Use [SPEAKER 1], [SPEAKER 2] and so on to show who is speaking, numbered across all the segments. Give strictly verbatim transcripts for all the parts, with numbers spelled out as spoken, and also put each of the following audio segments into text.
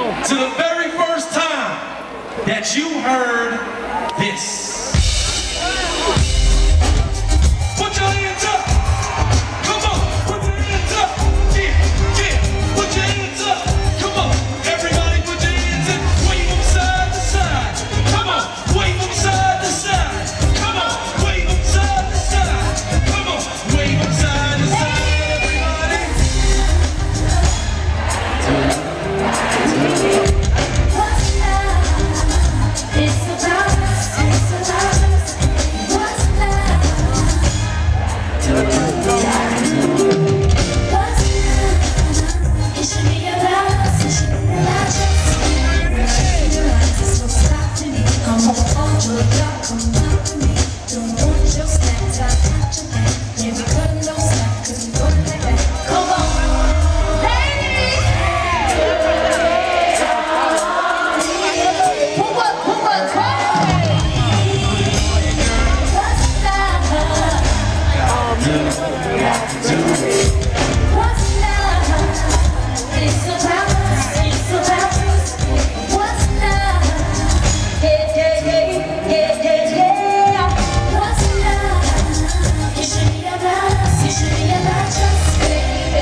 [SPEAKER 1] to the very first time that you heard this. Put your hands up. Come on, put your hands up. Yeah, yeah, put your hands up. Come on, everybody put your hands up. Wave them side to side. Come on, wave them side to side. Come on, wave them side to side. Come on, wave them side to side, everybody.
[SPEAKER 2] It's about us, it's about us. What's love? What's love? It should be about us, it should be about us. Your eyes are so soft to me. Come on, hold your love, come up to me. Don't want your snaps, I'll touch your back. Yeah, we couldn't no slack, cause we go like that. Come on, ladies! Pull up, pull up, come on! What's love? What's love? It's about us, it's about us. What's love? Yeah, yeah, yeah, yeah, yeah, yeah. What's love? It should be about us, it should be about us, baby.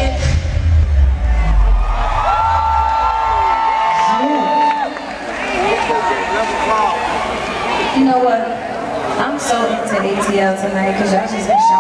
[SPEAKER 3] You know what? I'm so into A T L tonight because y'all just been